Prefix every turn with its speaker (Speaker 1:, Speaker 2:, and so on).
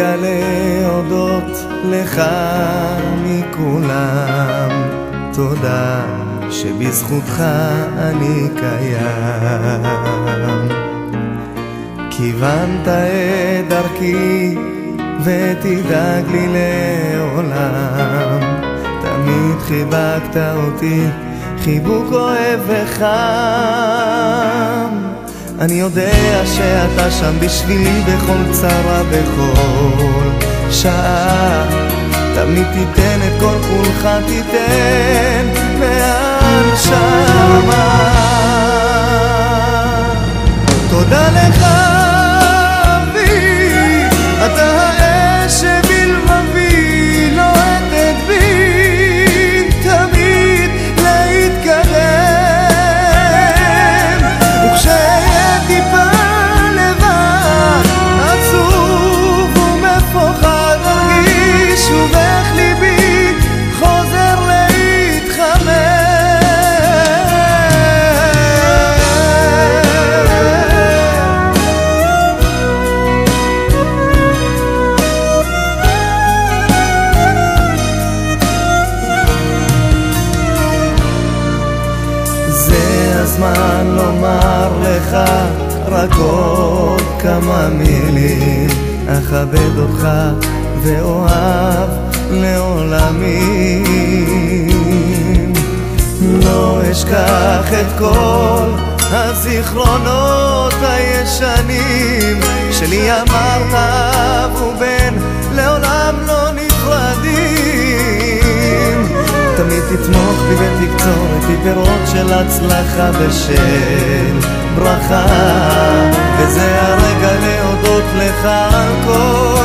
Speaker 1: רגע להודות לך מכולם, תודה שבזכותך אני קיים. כיוונת את דרכי ותדאג לי לעולם, תמיד חיבקת אותי חיבוק אוהב וחם. אני יודע שאתה שם בשבילי בכל צרה בכל שעה, תמיד תיתן את כל כולך, תיתן מהנשמה. תודה לך אבי, אתה האש שבלבבי לוהטת בי תמיד להתקדם, וכשהיה טיפה לבד עצוב ומפוחד מרגיש ובך ליבי חוזר להתחמם. הזמן לומר לך רק עוד כמה מילים, אכבד אותך ואוהב לעולמים. לא אשכח את כל הזיכרונות הישנים שלי, אמרת אב ובן לעולם לא נפרדים. תמיד תתמוך בי ותקצור איתי פירות של הצלחה ושל ברכה, וזה הרגע להודות לך על כל